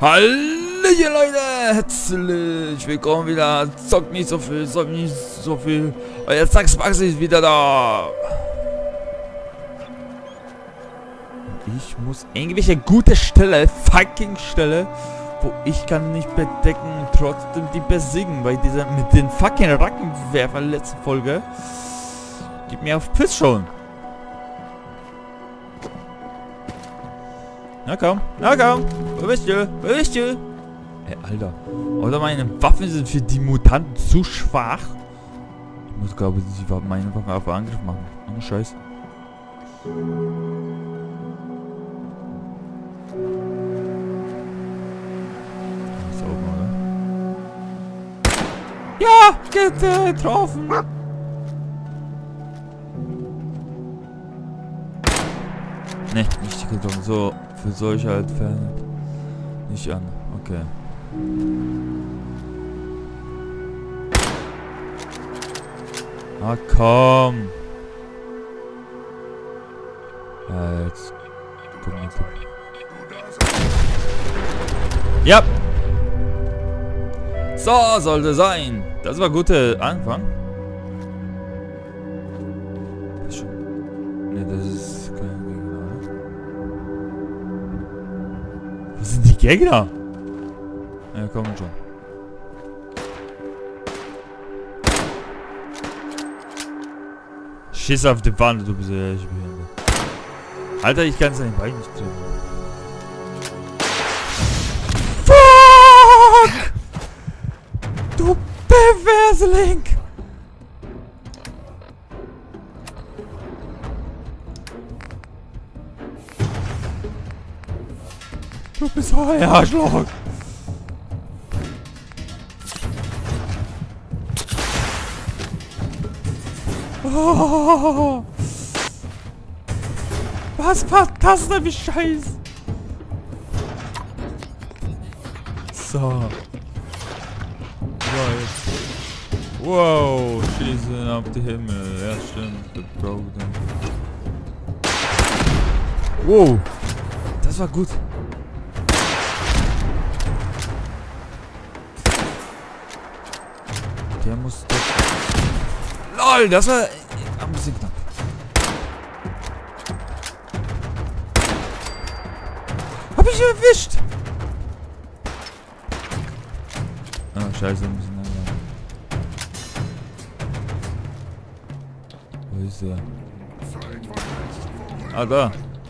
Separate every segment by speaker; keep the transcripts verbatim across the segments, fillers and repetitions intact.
Speaker 1: Hallöchen Leute, herzlich willkommen wieder. Zockt nicht so viel, zockt nicht so viel. Euer Zax Max ist wieder da. Ich muss irgendwelche gute Stelle, fucking Stelle, wo ich kann nicht bedecken, trotzdem die besiegen, bei dieser mit den fucking Rackenwerfer letzte Folge. Gib mir auf Piss schon. Na komm, na komm, wo bist du, wo bist du? Ey, Alter, oder meine Waffen sind für die Mutanten zu schwach. Ich muss, glaube ich, meine Waffen auf Angriff machen. Oh, Scheiße. Ist oben, oder? Ja, getroffen. Ne, nicht getroffen. So, für solche halt Fälle nicht an. Okay. Ah, komm. Ja, jetzt. Guck mal. Ja. So, sollte sein. Das war guter Anfang. Ne, das ist kein Gegner. Was sind die Gegner? Ja, kommen schon. Schiss auf die Wand, du bist ja echt behindert. Alter, ich kann es nicht bei nicht tun. Fuck! Du Perversling! Du bist so ein Arschloch! Oh. Was war das denn, wie Scheiß? So. Right. Wow, schießen auf die Himmel. Ja, stimmt. The Broken. Wow. Das war gut. Der muss... LOL, das war ein bisschen knapp. Hab ich erwischt! Ah, scheiße, ein bisschen länger. Wo ist der? Ah, da.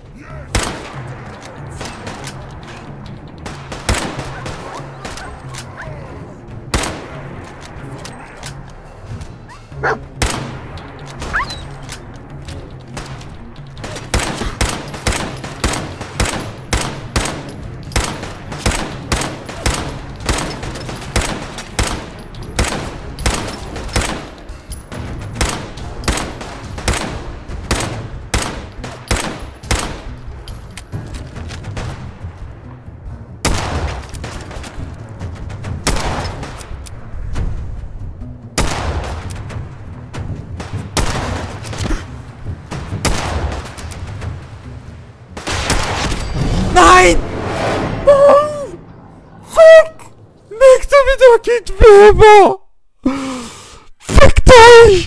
Speaker 1: Nein! Nein! Fick! Nicht so wie der Kind Weber! Fick dich!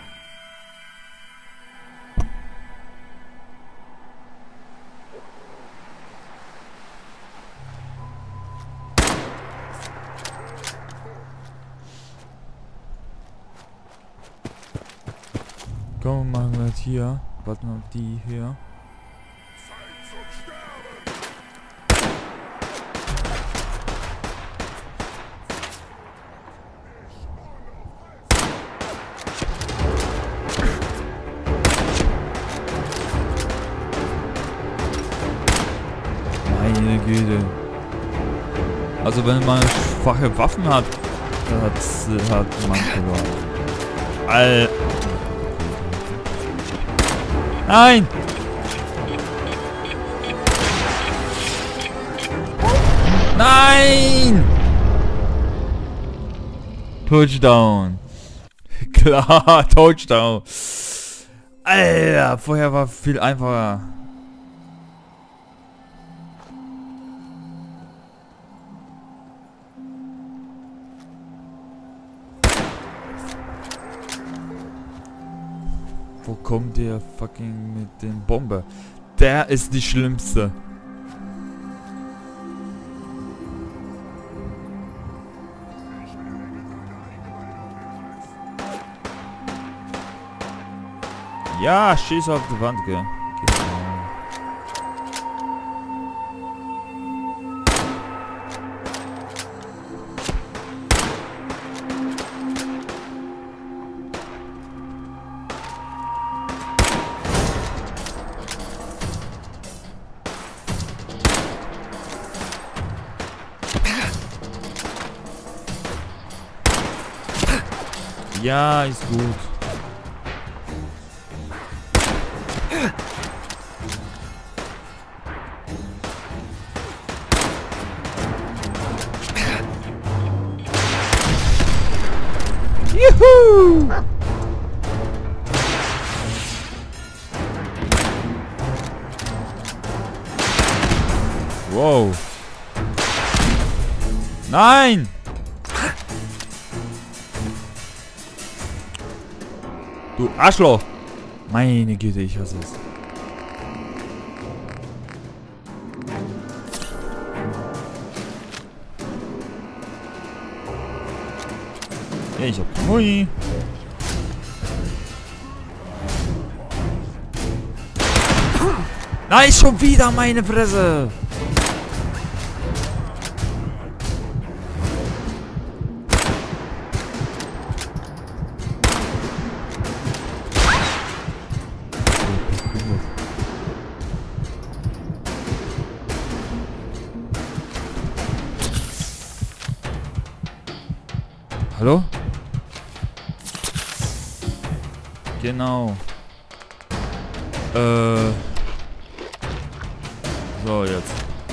Speaker 1: Komm, machen wir das hier. Warten wir auf die hier. Meine Güte. Also wenn man schwache Waffen hat, dann hat, hat man verloren. All. Nein! Nein! Touchdown. Klar, Touchdown. Alter, vorher war viel einfacher. kommt der fucking mit den Bomber. Der ist die schlimmste. Ja, schieß auf die Wand, gell. Genau. Ja, ist gut. Juhu! Wow. Nein! Du Arschloch! Meine Güte, ich hasse es. Ich hab Mui. Nein, schon wieder meine Fresse! Hallo? Genau. Äh. So, jetzt.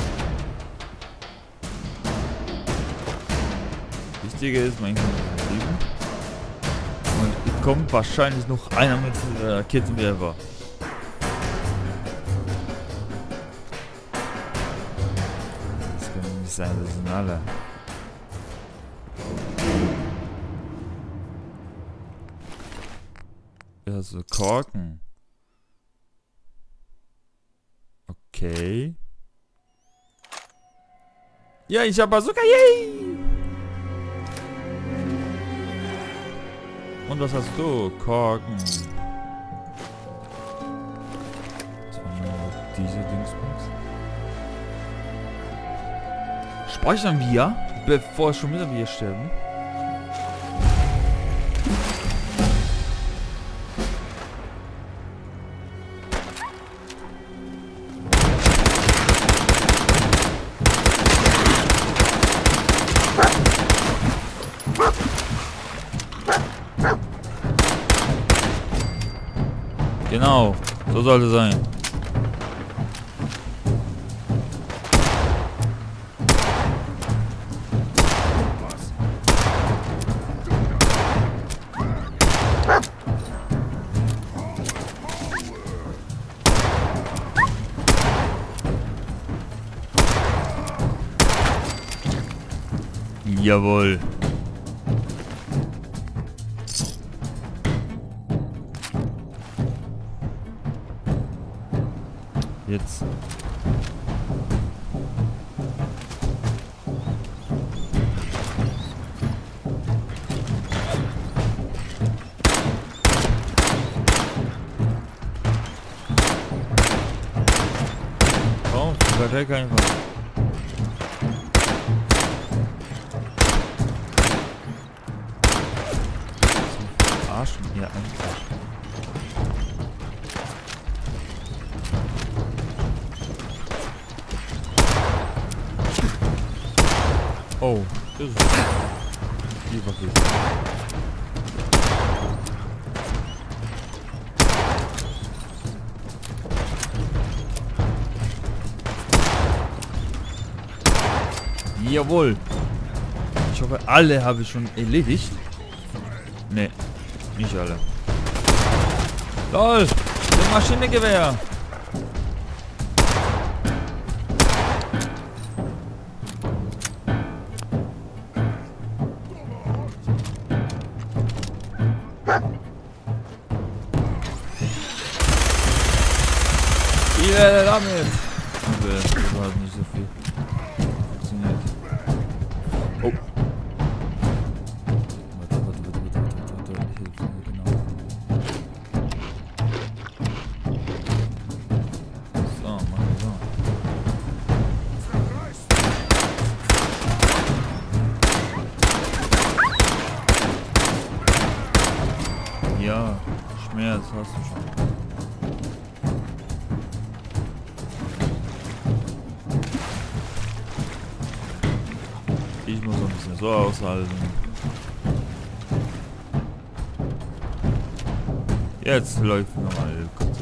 Speaker 1: Wichtige ist, mein Kind ist lieben. Und es kommt wahrscheinlich noch einer mit äh, Raketenwerfer. Das kann nicht sein, das sind alle. Also Korken. Okay. Ja, ich habe Bazooka. Yay! Und was hast du? Korken. Das war nur diese Dingsbums. Speichern wir, bevor schon wieder wir sterben. Genau, so sollte es sein. Jawohl. Jetzt. Komm, verreck einfach. Arschen hier einfach. Oh, das ist die Waffe. Jawohl. Ich hoffe, alle habe ich schon erledigt. Ne, nicht alle. LOL, das Maschinengewehr. Okay, das war nicht so viel. Funktioniert. Oh. Warte, warte, warte, warte, warte, warte, warte. Ich helfe mir, genau. So, machen wir so. Ja, Schmerz hast du schon. Ich muss ein bisschen so aushalten. Jetzt läuft nochmal kurz.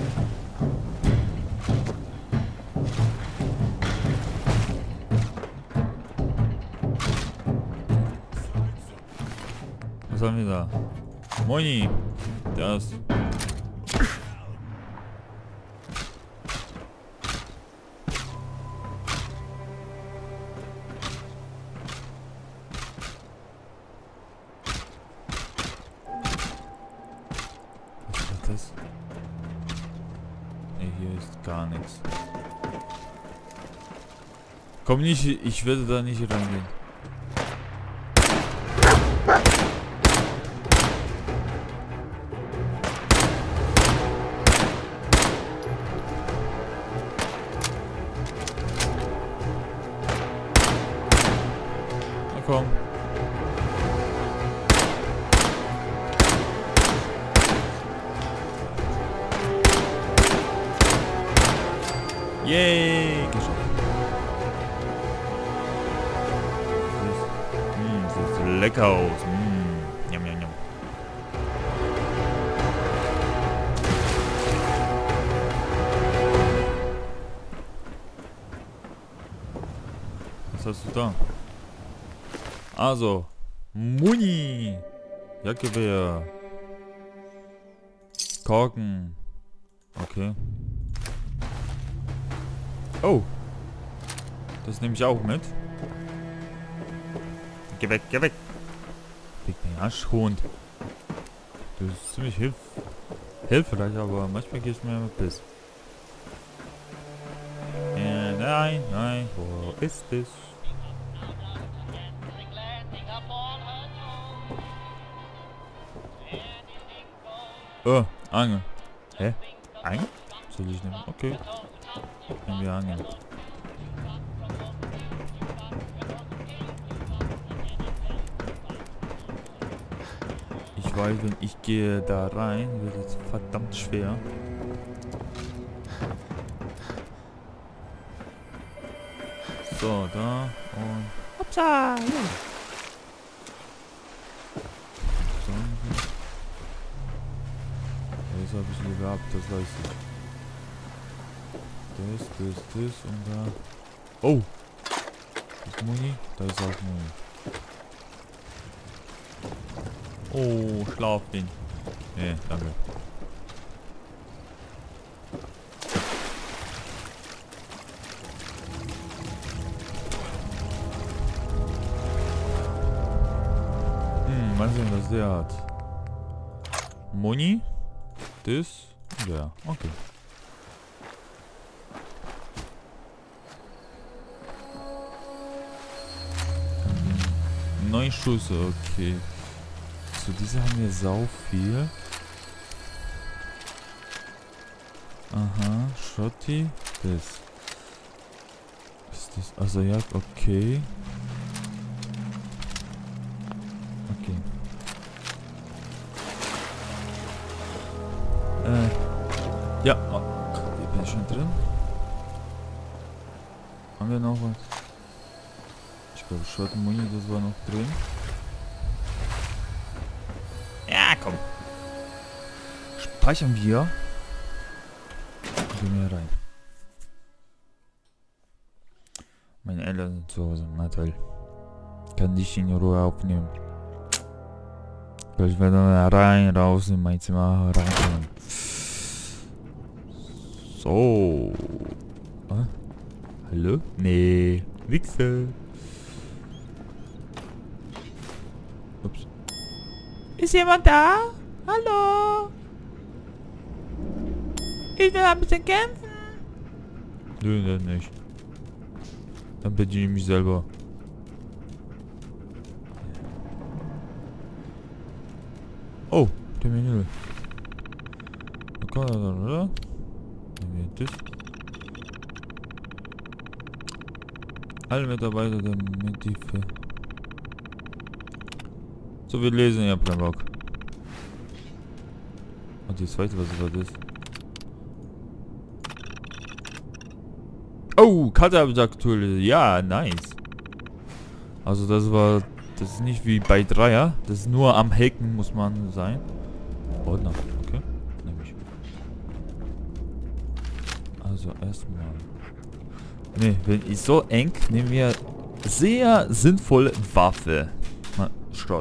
Speaker 1: Was haben wir da? Moini! Das. Das? Ne, hier ist gar nichts. Komm nicht, ich werde da nicht reingehen. Na komm. Yay! Geschafft. Mm, sieht lecker aus. Mm. Yum, yum, yum. Was hast du da? Also, Muni. Jagdgewehr. Korken. Okay. Oh. Das nehme ich auch mit. Geh weg, geh weg. Fick den Arschhund. Das ist ziemlich hilf hilfreich, aber manchmal geht es mir mit Biss. Äh, nein, nein, wo ist es? Oh, Angel. Hä? Angel? Soll ich nehmen? Okay. Nehmen wir Angel. Ich weiß, wenn ich gehe da rein, wird es verdammt schwer. So, da und... Upsa! Ja. So. Das habe ich hier gehabt, das weiß ich. Das, das, das und da... Oh! Das ist Muni, da ist auch Muni. Oh, schlaf den. Nee, danke. Hm, mal sehen, was der hat. Moni? Das? Ja, okay. Neun Schuss, okay. So, diese haben wir sau viel. Aha, Schotti. Das. Ist das? Also ja, okay. Okay. Äh. Ja, oh, hier bin ich schon drin. Haben wir noch was? Ich glaube, Schottenmuni, das war noch drin. Ja, komm. Speichern wir. Gehen wir rein. Meine Eltern sind zu Hause. Na toll. Kann dich in Ruhe aufnehmen. Ich werde mal rein, raus in mein Zimmer reinkommen. So. Ah? Hallo? Nee. Wichse. Ups. Ist jemand da? Hallo? Ich will ein bisschen kämpfen. Nö, das nicht. Dann bediene ich mich selber. Oh, der Menü. Okay, oder? Nehmen wir das. Alle Mitarbeiter der Medife. So, wir lesen ja keinen Bock. Und die zweite, was war das? Oh, Karte habe ich aktuell. Ja, nice. Also das war... Das ist nicht wie bei Dreier. Das ist nur am Hacken muss man sein. Ordner, okay. Nehme ich. Also erstmal... Ne, wenn ich so eng, nehmen wir sehr sinnvolle Waffe. Mal Schrott.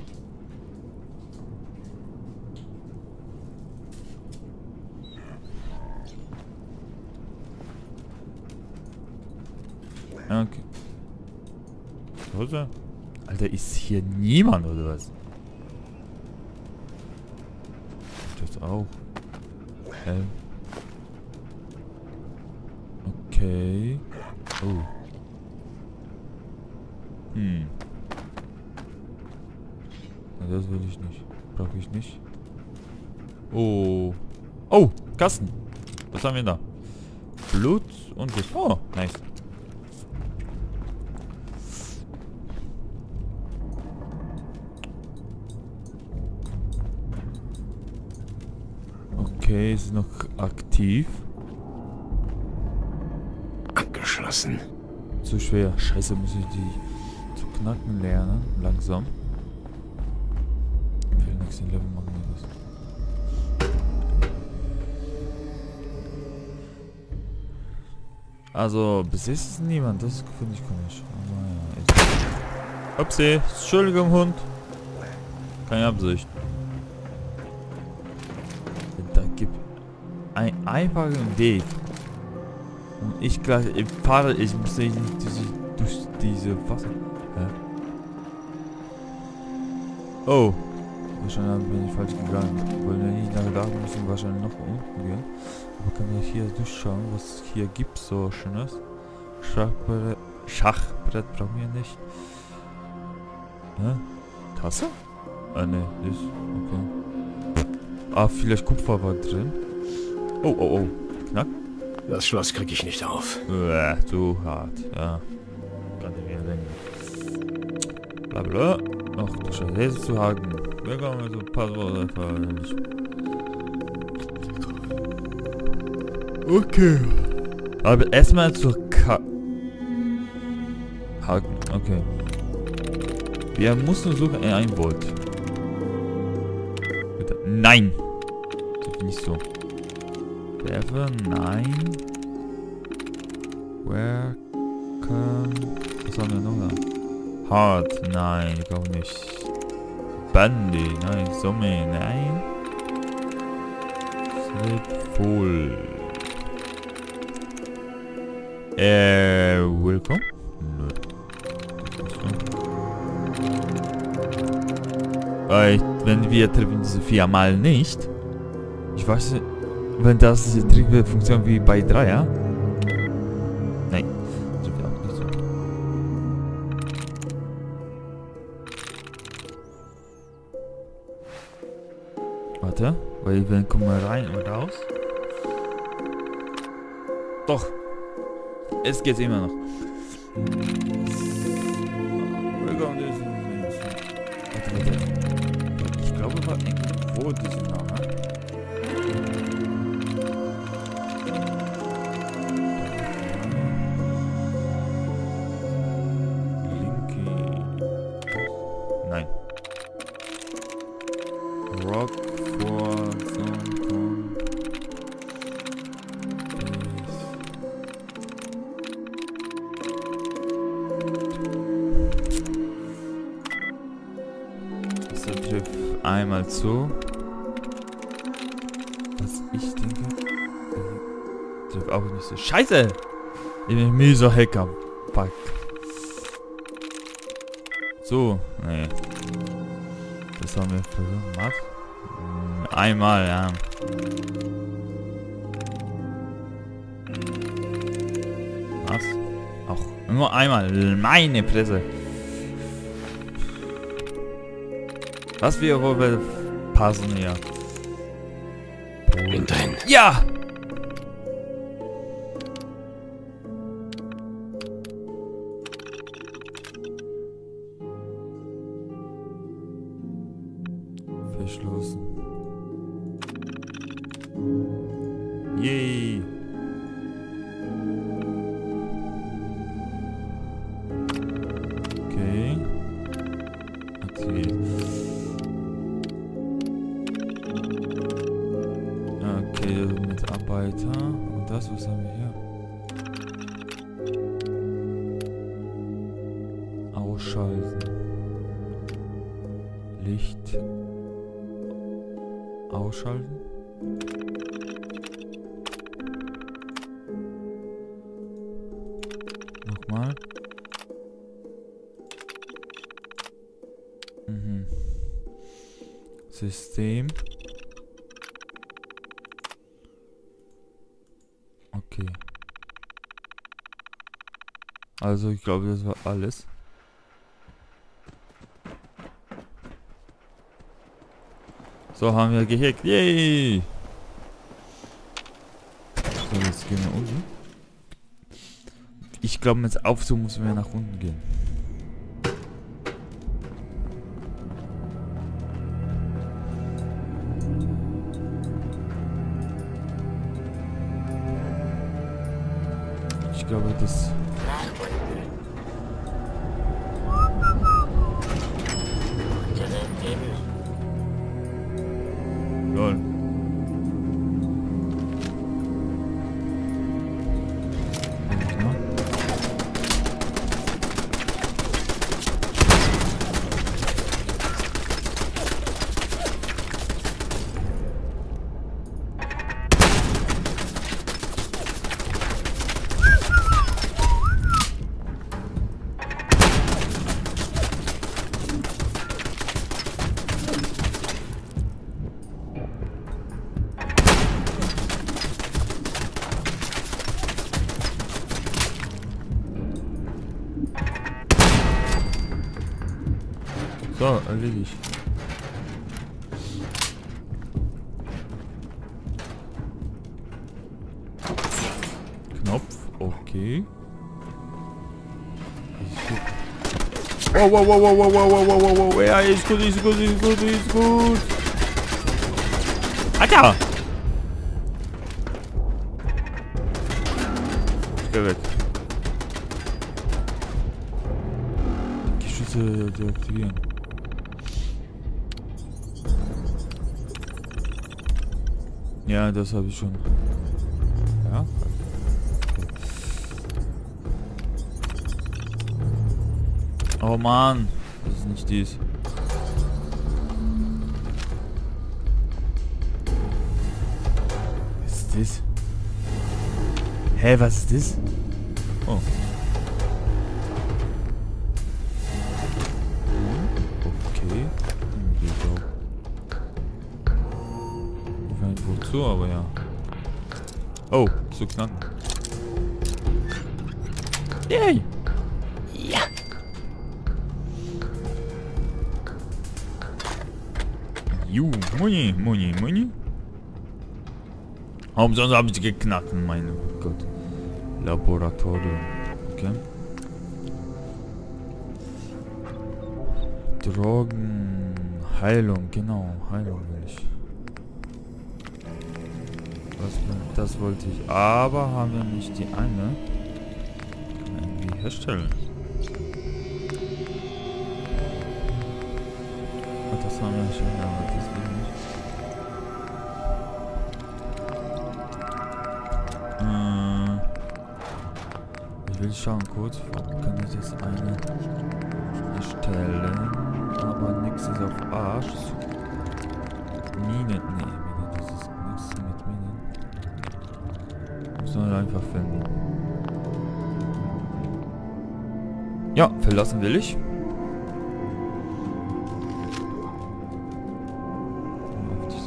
Speaker 1: Okay. Hose? Alter, ist hier niemand oder was? Das auch. Ähm. Okay. Oh. Hm. Na, das will ich nicht. Brauche ich nicht. Oh. Oh, Kasten. Was haben wir da? Blut und das. Oh, nice. Okay, ist noch aktiv.
Speaker 2: Abgeschlossen.
Speaker 1: Zu schwer. Scheiße, muss ich die zu knacken lernen. Langsam. Für den nächsten Level machen wir das. Also, bis jetzt ist niemand. Das finde ich komisch. Aber ja, ist... Upsi. Entschuldigung, Hund. Keine Absicht. Da gibt einen einfachen Weg. Und ich gleich ich fahre, ich muss nicht durch, durch diese Wasser. Hä? Oh. Wahrscheinlich bin ich falsch gegangen. Wollen wir nicht nach da müssen wahrscheinlich noch unten gehen. Aber kann man hier durchschauen, was hier gibt so schönes. Schachbrett, Schachbrett brauchen wir nicht. Hä? Tasse? Ah ne, das. Okay. Ah, vielleicht Kupfer war drin. Oh, oh, oh. Knack.
Speaker 2: Das Schloss kriege ich nicht auf.
Speaker 1: Uah, zu hart. Ja. Kann ich mir denken. Blablabla. Ach, du Scheiße zu haken. Wir kommen mit so Passwort einfach nicht. Okay. Aber erstmal zur Ka... Haken. Okay. Wir mussten suchen in ein Volt. Bitte. Nein! Das ist nicht so. Werfe, nein. Welcome. Was haben wir noch da? Hard, nein, ich glaube nicht. Bandy, nein. Summe, nein. Slip full. Äh, willkommen? Nö. Äh, wenn wir treffen diese viermal nicht. Ich weiß nicht. Wenn das Trick funktioniert wie bei Dreier. Nein. Das wird auch nicht so. Warte. Weil wir kommen mal rein und raus. Doch. Es geht immer noch. Willkommen. Warte, warte. Ich glaube, war irgendwo dieser Name. Nein. Rock for some das trifft einmal zu. Was ich denke. Trifft auch nicht so. Scheiße! Ich bin mieser Hacker. Fuck. So, nee. Das haben wir gemacht. Einmal, ja. Was? Auch nur einmal. Meine Fresse. Was wir wohl passen hier.
Speaker 2: Bin drin.
Speaker 1: Ja! Verschlossen. Yay! Okay. Aktiviert. Okay, Mitarbeiter. Und das, was haben wir hier? Ausschalten. Licht. Ausschalten. Nochmal. Mhm. System. Okay. Also ich glaube, das war alles. So, haben wir gehackt. Yay! So, jetzt gehen wir unten. Ich glaube, mit Aufzug müssen wir nach unten gehen. Ich glaube, das... Lol. So, erledigt. Knopf, okay. Wow, wow, wow, wow, wow, wow, wow, wow, wow, ja, ist gut, ist gut, ist gut, ist gut. Alter! Ich geh weg. Die Schüsse deaktivieren. Ja, das habe ich schon. Ja? Okay. Oh Mann, das ist nicht dies. Was ist das? Hä, was ist das? Oh. Okay. Wozu, aber ja. Oh, zu knacken. Yay! Ja! Ju, Muni, Muni, Muni. Hauptsache habe ich geknackt, mein Gott. Laboratorium. Okay. Drogen. Heilung, genau. Heilung will ich. Das, das wollte ich. Aber haben wir nicht die eine. Kann man irgendwie herstellen. Oh, das haben wir schon, aber das geht nicht. Äh, ich will schauen kurz, kann ich das eine erstellen. Aber nichts ist auf Arsch. Minen, nee, Minen, das ist nichts mit Minen. Muss man einfach finden. Ja, verlassen will ich.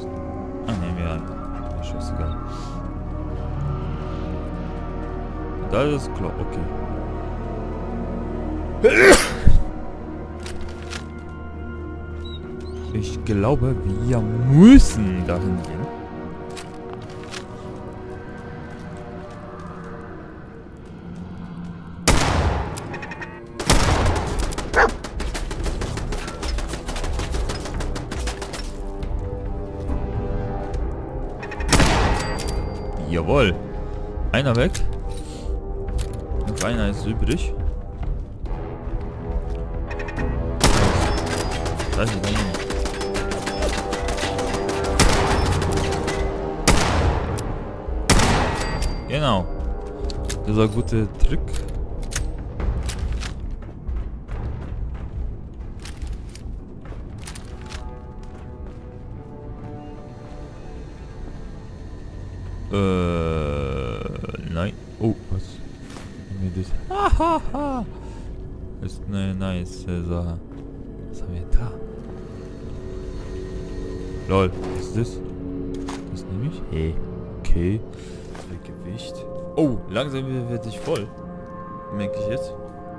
Speaker 1: Ah, nehmen wir ein. Scheißegal. Da Alles klar, okay. Ich glaube, wir müssen dahin gehen. Jawohl. Einer weg. Noch einer ist übrig. Da ist er. Genau. Dieser gute Trick. Äh, nein. Oh, was? Haben wir das? Hahaha. Ist eine nice Sache. Was haben wir da? Lol, was ist das? Das nehme ich? Hey. Okay. Gewicht. Oh, langsam wird ich voll. Merke ich jetzt.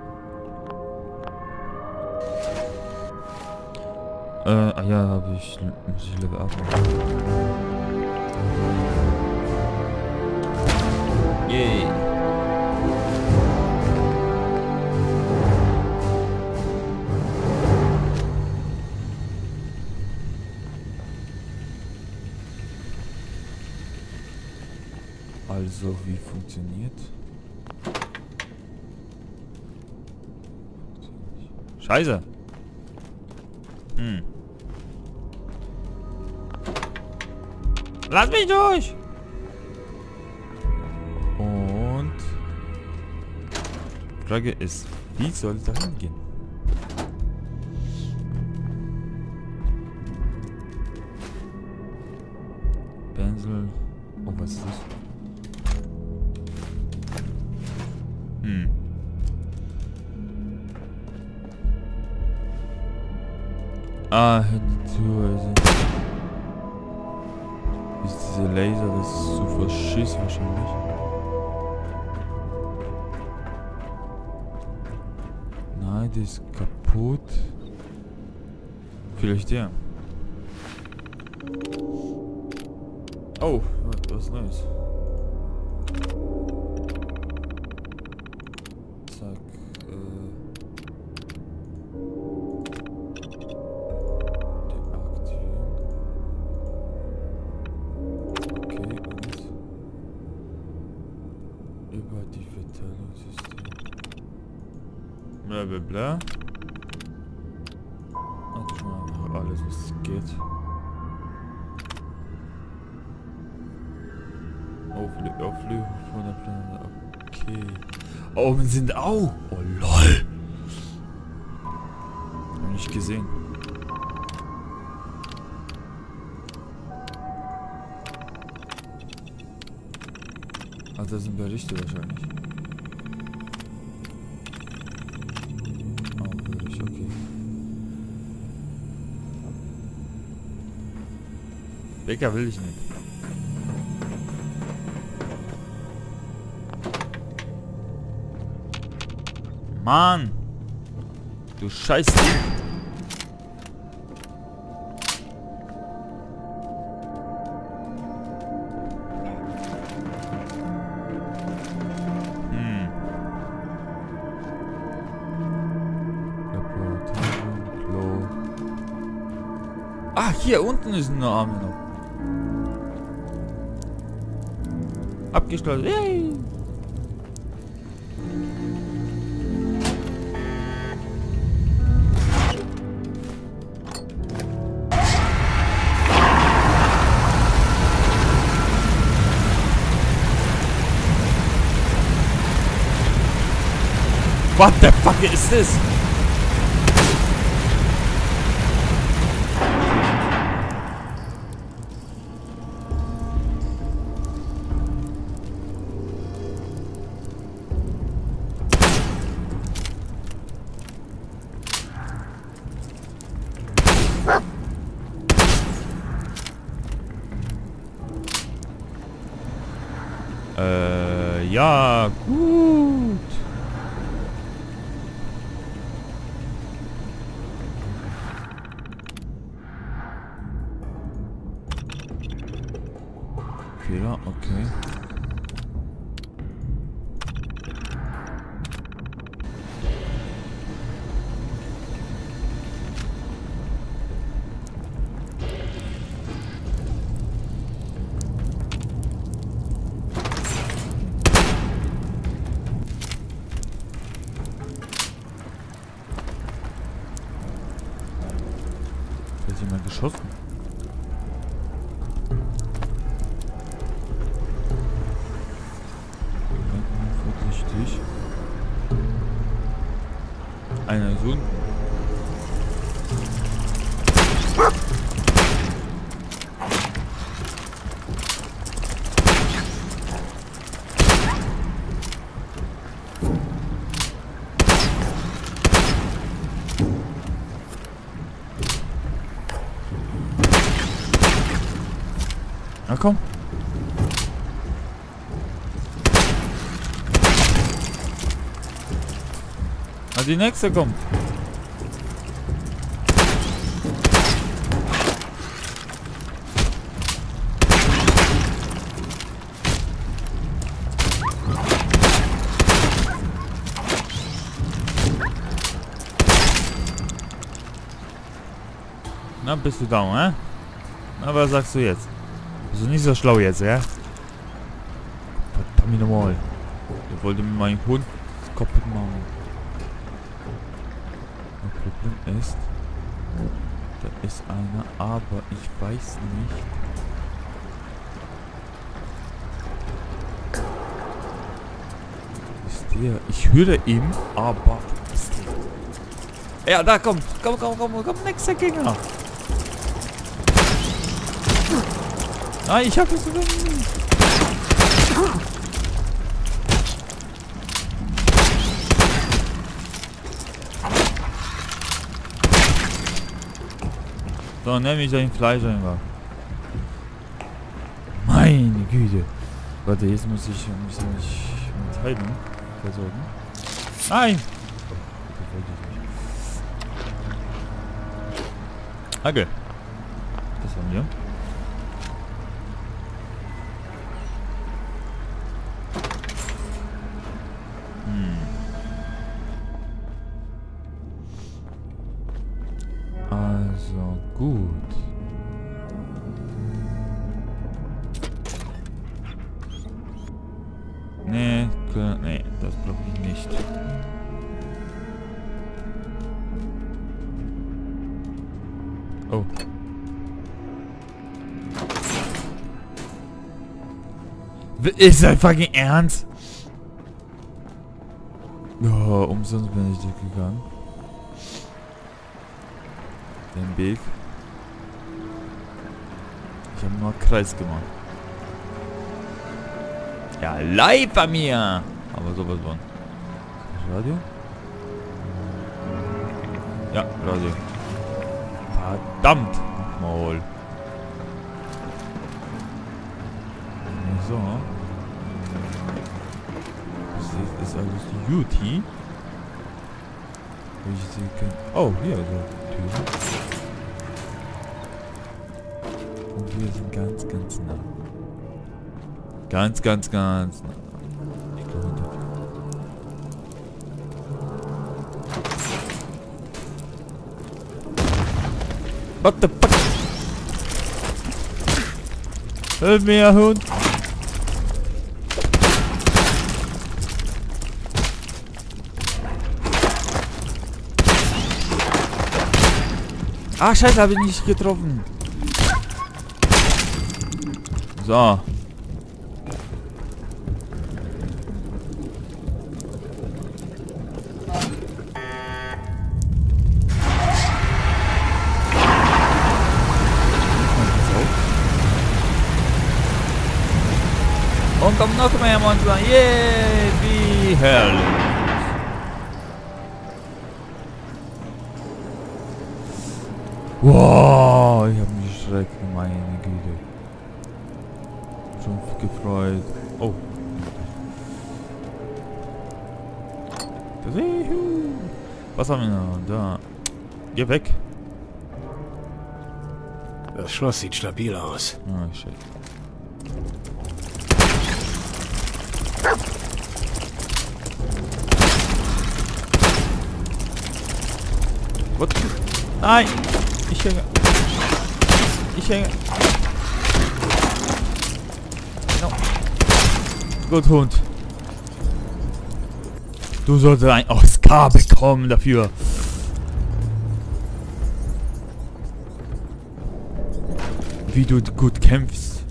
Speaker 1: Äh, ah ja, habe ich. Muss ich Level up machen. Yay. Also, wie funktioniert? Scheiße! Hm. Lass mich durch! Und... Frage ist, wie soll es da hingehen? Pencil... Oh, was ist das? Hm. Ah, die Tür ist... Ist diese Laser, das ist zu verschiss wahrscheinlich. Nein, die ist kaputt. Vielleicht der. Oh, was Neues. Zack. Äh. Deaktivieren. Okay, und über die Verteilungssysteme. Bla bla bla. Und mal alles, was geht. Auflösung Auflö von der Planet. Okay. Oh, wir sind auch. Oh lol. Hab nicht gesehen. Ah, das sind Berichte wahrscheinlich. Oh, Bericht, okay. Bäcker will ich nicht. Mann! Du scheiß Ding! Hm. Klo. Ah, hier unten ist eine Arme noch. Abgeschlossen. Yay! What the fuck is this? Äh, ja, gut. Okay. Da ist jemand geschossen. Vorsichtig. Einer ist unten. Na komm. Na, die nächste kommt. Na, bist du down, hä? Na, was sagst du jetzt? Bist du nicht so schlau jetzt, ja? Verdammt nochmal. Der wollte mir meinen Hund kaputt machen. Das Problem ist, da ist einer, aber ich weiß nicht. Ist der? Ich höre ihn, aber ist der? Ja, da kommt, komm, komm, komm, komm, nächster Gegner. Nein, ich hab es sogar nicht. So, nehme ich dein Fleisch einfach. Meine Güte. Warte, jetzt muss ich ein bisschen mich mit Heilung versorgen. Nein! Das wollte ich nicht. Danke. Das haben wir. Also gut. Nee, nee, das brauche ich nicht. Oh. Ist das fucking ernst? Oh, umsonst bin ich durchgegangen. Den Weg. Ich habe nur einen Kreis gemacht. Ja, live bei mir! Aber sowas von. Radio? Ja, Radio. Verdammt! Maul. So. Das ist alles die Beauty. Wie ich sie kenne. Oh, hier ist die Tür. Und wir sind ganz, ganz nah. Ganz, ganz, ganz nah. Ich glaube hinter dir. What the fuck? Hilf mir, Hund! Ah, scheiße, habe ich nicht getroffen. So. Und kommt noch mehr Monster. Yay, wie herrlich. Wow, ich habe mich erschreckt, meine Güte. Schon gefreut. Oh. Was haben wir noch? Da. Geh weg.
Speaker 2: Das Schloss sieht stabil aus.
Speaker 1: Ah, shit. What? Nein! Ich hänge. Ich hänge. No. Gut, Hund. Du solltest ein Oscar bekommen dafür. Wie du gut kämpfst.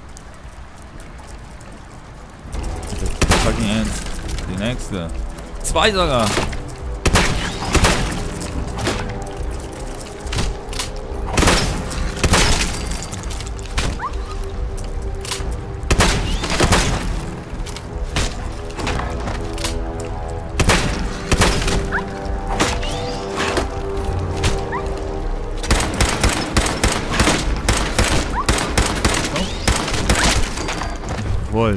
Speaker 1: Fucking ernst. Die nächste. Zwei sogar. Jawohl.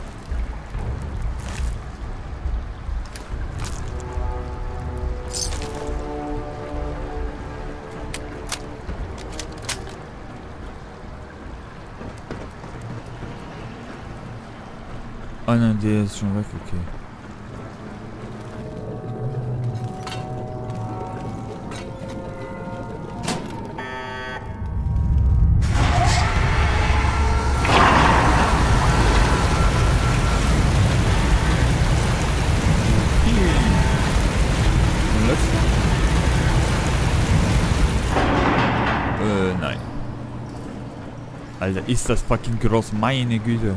Speaker 1: Oh nein, der ist schon weg, okay. Äh, nein. Alter, ist das fucking groß, meine Güte.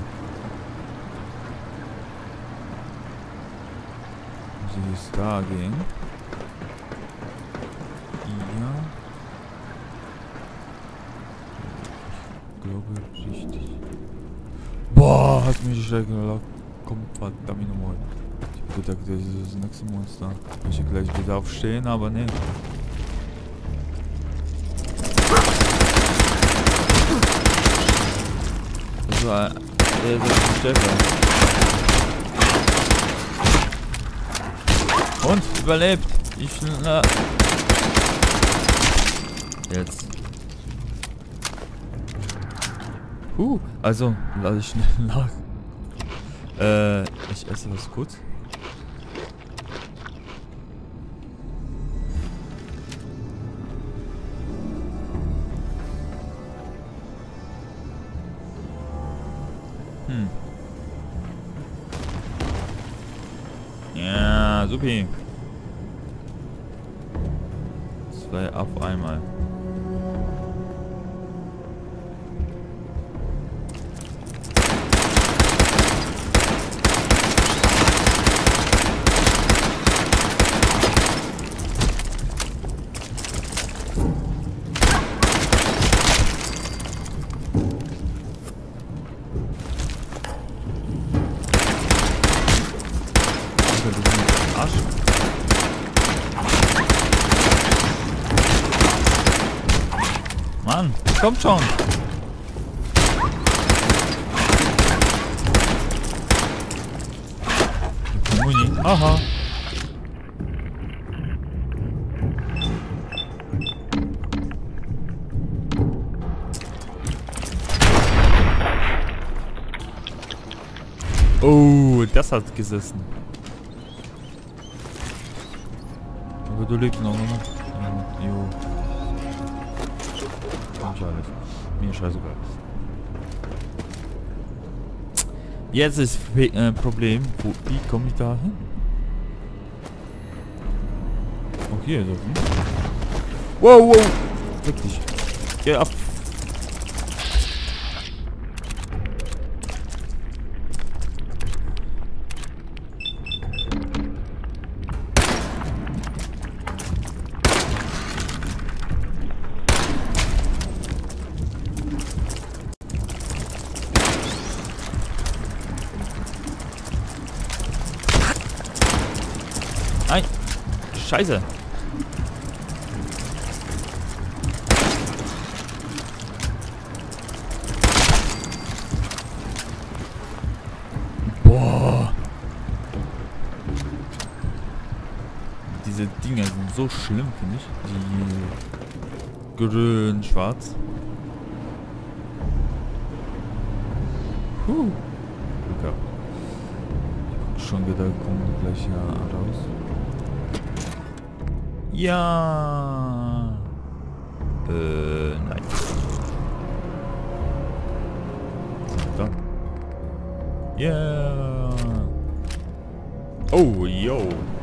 Speaker 1: Sie ist da gehen. Ja. Ich glaube richtig. Boah, hat mich schlecht gelockt. Komm, verdammt nochmal. Ich hab gedacht, das ist das nächste Monster. Ich will gleich wieder aufstehen, aber ne. Das war der ist stärker. Und überlebt. Ich na. Jetzt. Huh, also lade ich schnell nach. Äh, ich esse was kurz. Hm. Ja, supi. Zwei auf einmal. Mann, kommt schon. Muni. Aha. Oh, das hat gesessen. Aber du lebst noch, oder? Ja, jo. Alles. Mir scheißegal. Jetzt ist äh, Problem, wo, wie komme ich da hin? Oh, hier ist offen. Wow, wow! Wirklich. Geh ab. Nein! Scheiße! Boah! Diese Dinger sind so schlimm, finde ich. Die grün, schwarz. Puh! Glück gehabt. Ich hab schon gedacht, kommen die gleich hier raus. Ja. Äh, nein. Da. Ja. Oh, yo.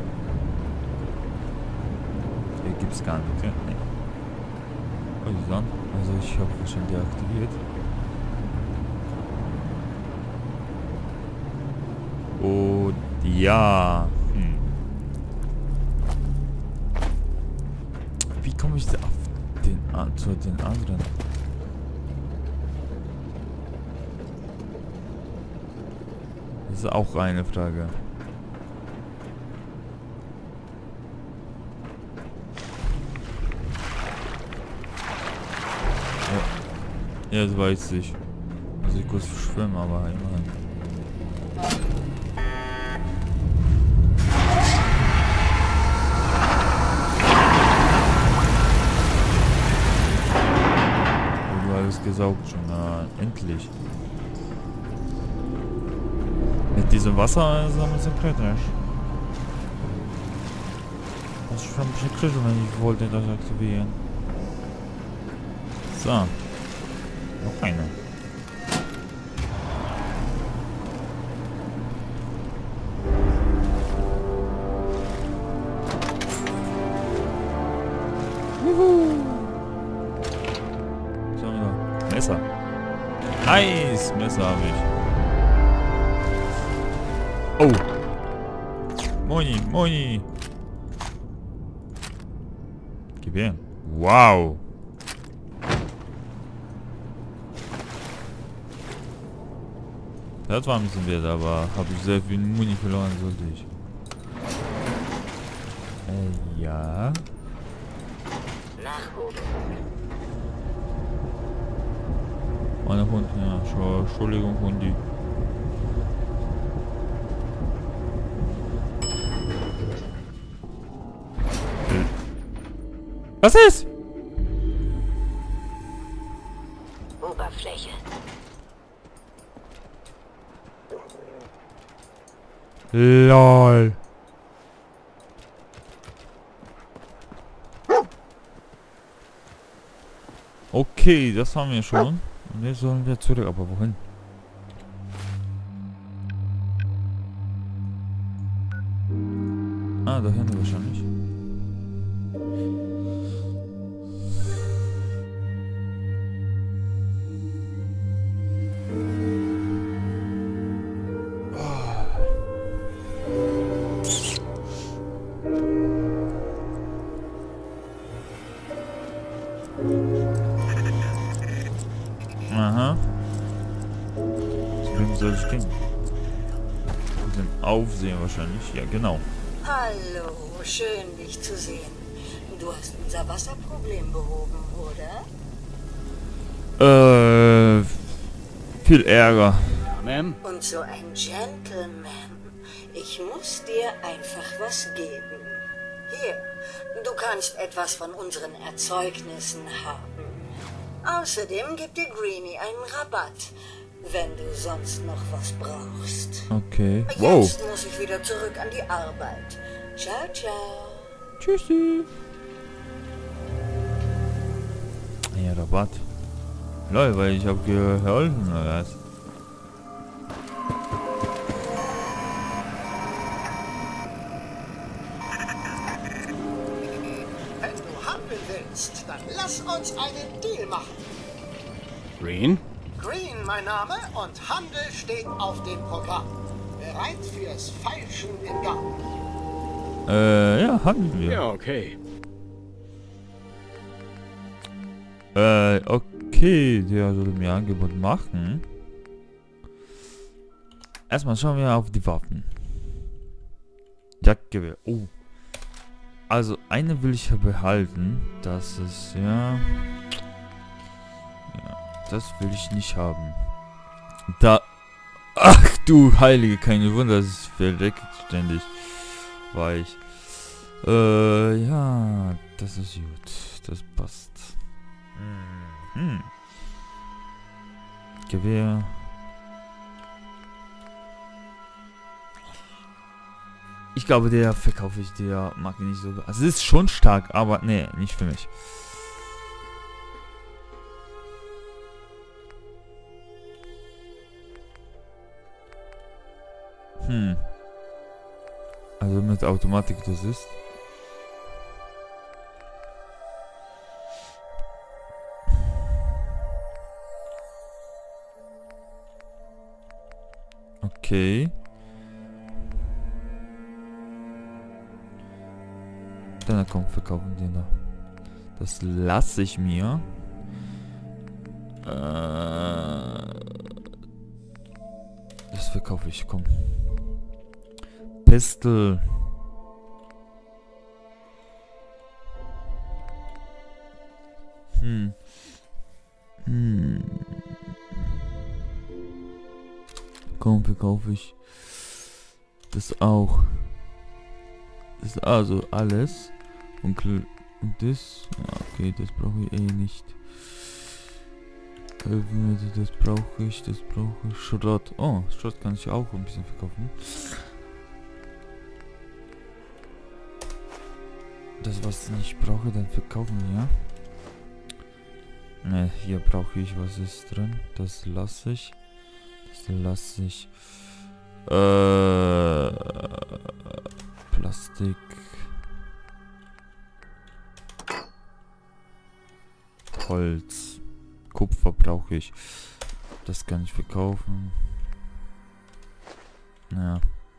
Speaker 1: Hier gibt's gar nichts. Ja, nee. Oh, dann. Also ich habe schon deaktiviert. Und ja. Hm. Wie komme ich da auf den, an, zu den anderen? Das ist auch eine Frage. Ja, ja, das weiß ich. Muss ich kurz schwimmen, aber immerhin. Gesaugt schon, na, endlich. Mit diesem Wasser ist ein bisschen kritisch. Das ist schon ein bisschen kritisch, wenn ich wollte das aktivieren. So. Noch eine. Juhu. Messer. Nice! Messer habe ich. Oh! Moni, Moni! Gib her. Wow! Das war ein bisschen wert, aber habe ich sehr viel Muni verloren, sollte ich. Äh, ja.
Speaker 3: Nach oben.
Speaker 1: Meine Hund, ja, schon, Entschuldigung, Hundi. Was ist?
Speaker 3: Oberfläche.
Speaker 1: LOL. Okay, das haben wir schon. Und jetzt sollen wir zurück, aber wohin? Ah, da hinten wahrscheinlich. Aha. Das soll es gehen. Den Aufsehen wahrscheinlich. Ja, genau.
Speaker 3: Hallo, schön dich zu sehen. Du hast unser Wasserproblem behoben, oder?
Speaker 1: Äh, viel Ärger.
Speaker 2: Ma'am?
Speaker 3: Und so ein Gentleman. Ich muss dir einfach was geben. Hier, du kannst etwas von unseren Erzeugnissen haben. Außerdem gibt dir Greenie einen Rabatt, wenn du sonst noch was brauchst.
Speaker 1: Okay. Wow.
Speaker 3: Jetzt muss ich wieder zurück an die Arbeit. Ciao, ciao.
Speaker 1: Tschüssi. Ja, Rabatt. Lol, weil ich habe geholfen, oder was?
Speaker 4: Wenn du handeln willst, dann lass uns einen Deal machen.
Speaker 2: Green?
Speaker 4: Green, mein Name, und Handel steht auf dem Programm. Bereit fürs Feilschen im Garten.
Speaker 1: Äh, ja, haben wir.
Speaker 2: Ja, okay.
Speaker 1: Äh, okay, der sollte mir ein Angebot machen. Erstmal schauen wir auf die Waffen. Jagdgewehr. Oh. Also, eine will ich ja behalten. Das ist, ja... Ja, das will ich nicht haben. Da... Ach du Heilige, keine Wunder, das ist verdeckt ständig. Weich. Äh, ja, das ist gut. Das passt. Hm. Gewehr. Ich glaube, der verkaufe ich, der mag ich nicht so. Also es ist schon stark, aber nee, nicht für mich. Hm. Also mit Automatik das ist. Okay. Dann komm, verkaufen den da. Das lasse ich mir. Äh, das verkaufe ich, komm. Pistol. Hm. Hm. Komm, verkaufe ich. Das auch. Das ist also alles. Und, und das. Ja, okay, das brauche ich eh nicht. Das brauche ich, das brauche ich. Schrott. Oh, Schrott kann ich auch ein bisschen verkaufen. Das, was ich nicht brauche, dann verkaufen wir. Ne, hier brauche ich, was ist drin? Das lasse ich. Das lasse ich. Äh, Plastik. Holz. Kupfer brauche ich. Das kann ich verkaufen. Ja.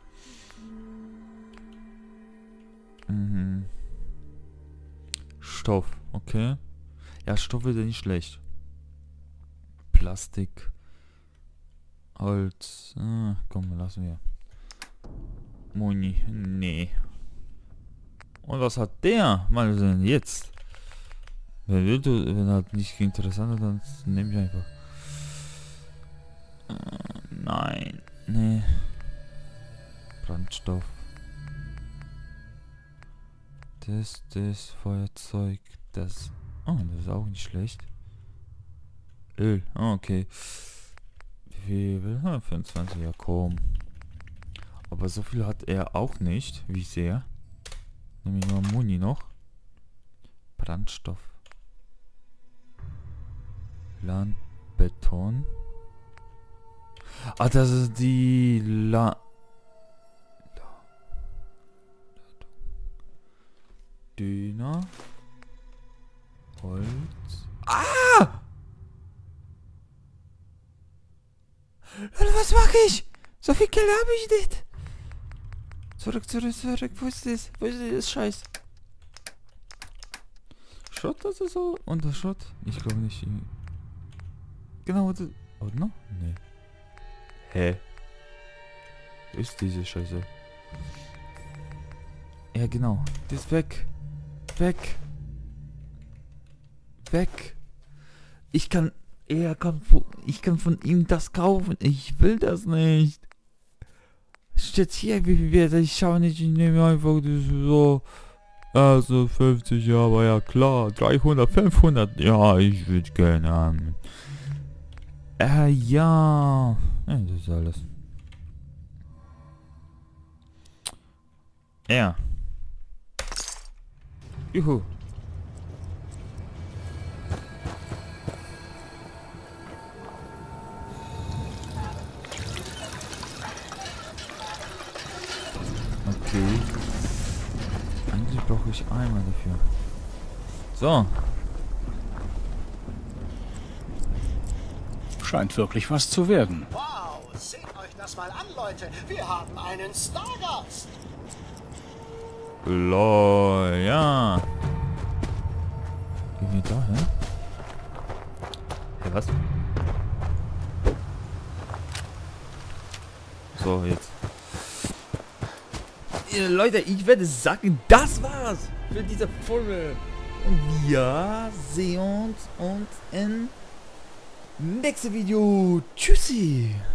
Speaker 1: Mhm. Stoff, okay. Ja, Stoff ist ja nicht schlecht. Plastik. Holz. Ah, komm, lassen wir. Muni. Nee. Und was hat der? Mal sehen, jetzt. Wenn, will, wenn er nicht interessant ist, dann nehme ich einfach. Äh, nein. Nee. Brandstoff. Das, das, Feuerzeug, das. Oh, das ist auch nicht schlecht. Öl, oh, okay. Wie viel? Ah, fünfundzwanzig, ja komm. Aber so viel hat er auch nicht, wie ich sehe. Nehme ich mal Muni noch. Brandstoff. Land, Beton. Ah, das ist die La... Döner. Holz. Ah! Was mache ich? So viel Geld habe ich nicht. Zurück, zurück, zurück. Wo ist das? Wo ist das Scheiß? Schrott, das ist so. Und der Schrott? Ich glaube nicht. Genau, das. Oh, no? Nee. Hä? Wo ist diese Scheiße? Ja, genau. Das ist weg. Weg. Weg. Ich kann... Er kann... Ich kann von ihm das kaufen. Ich will das nicht. Steht hier, wie viel wert. Ich schaue nicht. Ich nehme einfach das so... Also fünfzig, ja, aber ja klar. dreihundert, fünfhundert. Ja, ich würde gerne haben. Äh, ja. Ja, das ist alles. Ja. Juhu. Okay. Eigentlich brauche ich einmal dafür. So.
Speaker 2: Scheint wirklich was zu werden.
Speaker 4: Wow, seht euch das mal an, Leute. Wir haben einen Stargast.
Speaker 1: Lol, ja. Gehen wir da hin? Hä, was? So, jetzt. Ja, Leute, ich werde sagen, das war's für diese Folge. Und wir sehen uns in nächstes Video. Tschüssi.